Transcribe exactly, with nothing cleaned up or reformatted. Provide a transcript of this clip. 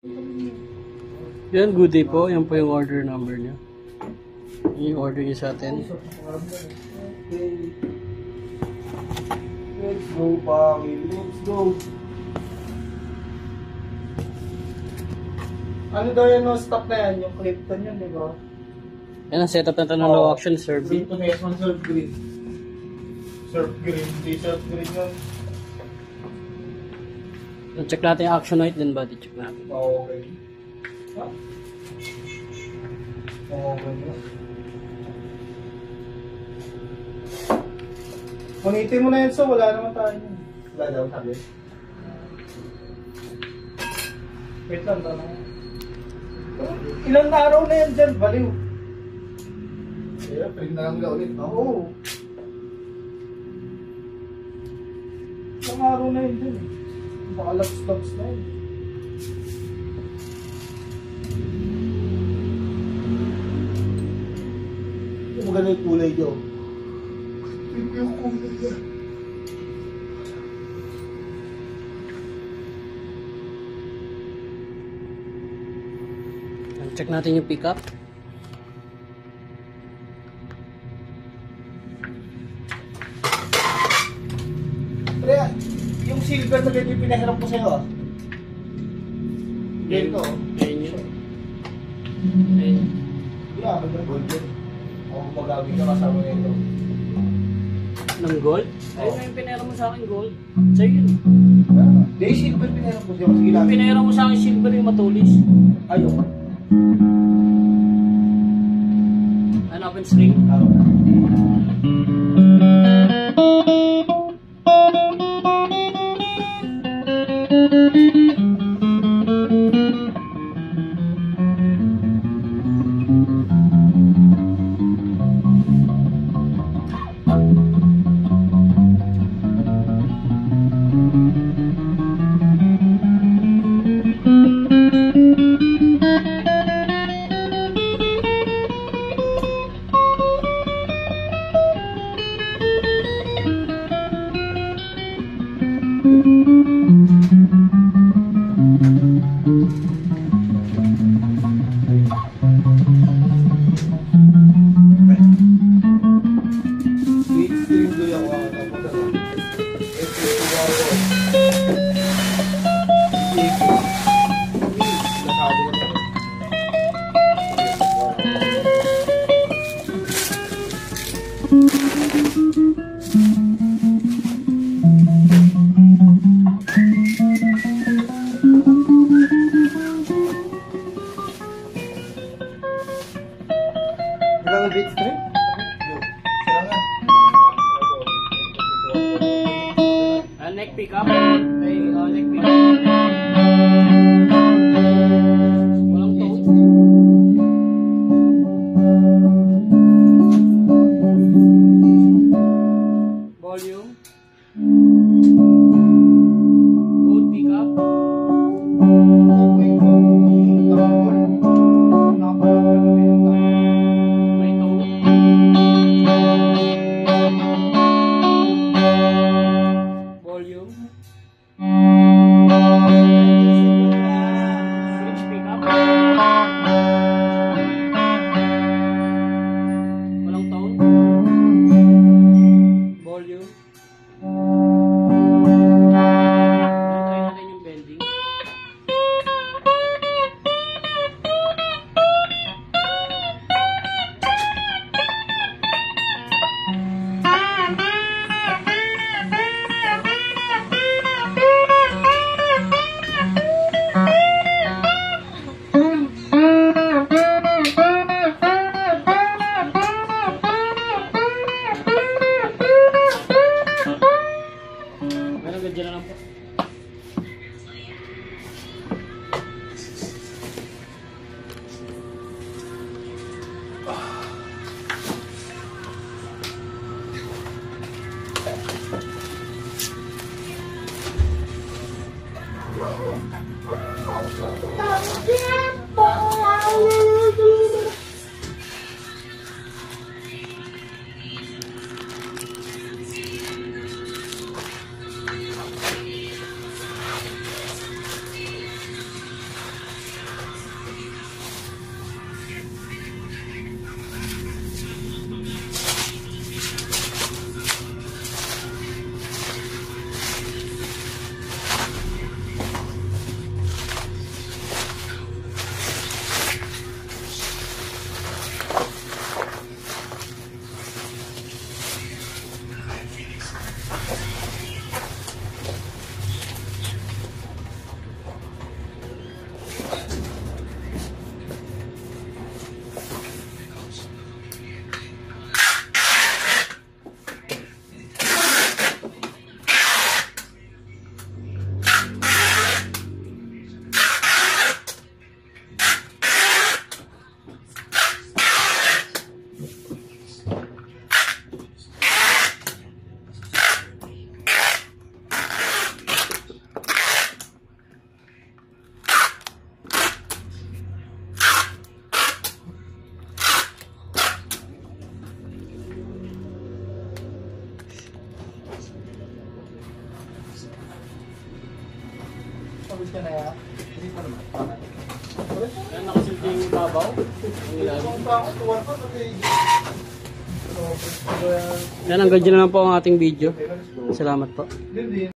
Yan, good day po. Yan po yung order number niya. Yung order niya sa atin. Let's go, Paki. Let's go. Ano daw yan, no? Stock na yan. Yung Clifton yun, di ba? Yan ang setup na ito ng low action serve. Ito na yan, surf green. Surf green. Di surf green yun. Check natin yung action light din ba? Check natin. Okay. Ha? Okay na. Punitin mo na yan, so wala naman tayo. Wala daw sabi. Wait lang, tanong. Ilang araw na yan dyan, baliw. Kaya, print na lang ka ulit. Oo. Ilang araw na yan dyan eh. Baka laps-laps na yun. Yung maganda yung kulay nyo. Yung kulay nyo. Check natin yung pickup. Pre, yung silver na ganyan pinahiram ko sa'yo ah. Ganito oh. Ganyan yun. Ayun. Yeah, magandang gold yun. Ako magamit ka kasama nito. Ng gold? Ayun na yung pinera mo sa akin gold. Sa'yo yun. Hindi, silver pinahiram ko sa'yo. Sige Yung pinera mo sa akin silver yung matulis. Ayaw. Hanapin string. Ilang bits string? Uh, neck pickup. Ay, uh, neck pickup. Walang tone. Volume. Both pickup. May tone. Volume. Switch pickup. Walang tone. Volume. Try natin yung bending. Meron ganyan na lang po. Pagod ka na yan. Hindi pa naman. Bakit? Yan nakasilti yung babaw. Ang ilalim. Kung pa ako, tuwan pa, pati... Yan, hanggang dyan naman po ang ating video. Salamat po. Hindi.